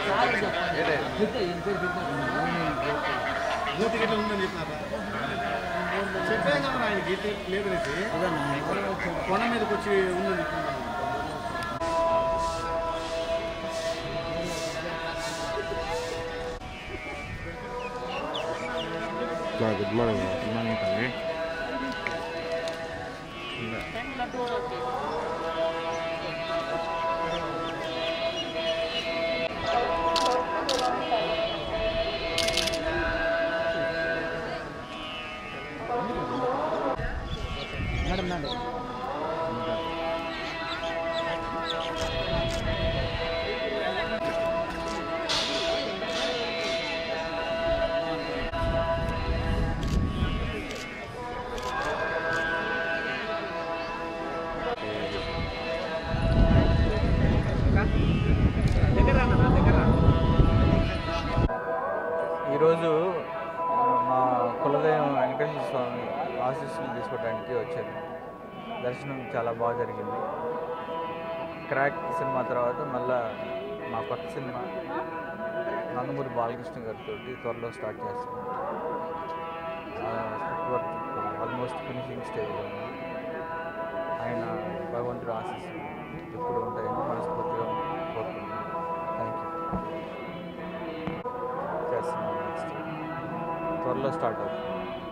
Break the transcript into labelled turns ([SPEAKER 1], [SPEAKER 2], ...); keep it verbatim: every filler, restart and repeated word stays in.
[SPEAKER 1] గీత గిట్ల ఉందని చెప్పినారా చెప్పాం కదా ఆయన గీత లేదు కొండ మీదకి వచ్చి ఉందని చెప్తున్నాను.
[SPEAKER 2] గుడ్ మార్నింగ్ గుడ్ మార్నింగ్ తల్లి.
[SPEAKER 1] మేడం మేడం
[SPEAKER 3] ఈరోజు మా కులదైవం వెంకటేశ్వర స్వామి ఆశీస్సులు తీసుకోవడానికి వచ్చాను. దర్శనం చాలా బాగా జరిగింది. క్రాక్ సినిమా తర్వాత మళ్ళా మా కొత్త సినిమా నందమూరి బాలకృష్ణ గారితో త్వరలో స్టార్ట్ చేస్తాం. స్క్రిప్ట్ వర్క్ ఆల్మోస్ట్ ఫినిషింగ్ స్టేజ్లో ఉంది. ఆయన భగవంతుడు ఆశీస్సులు ఎప్పుడు ఉంటాయని మనస్ఫూర్తిగా కోరుకుంటున్నాను. Thank you. చేస్తున్నాం నెక్స్ట్ త్వరలో స్టార్ట్ అవుతుంది.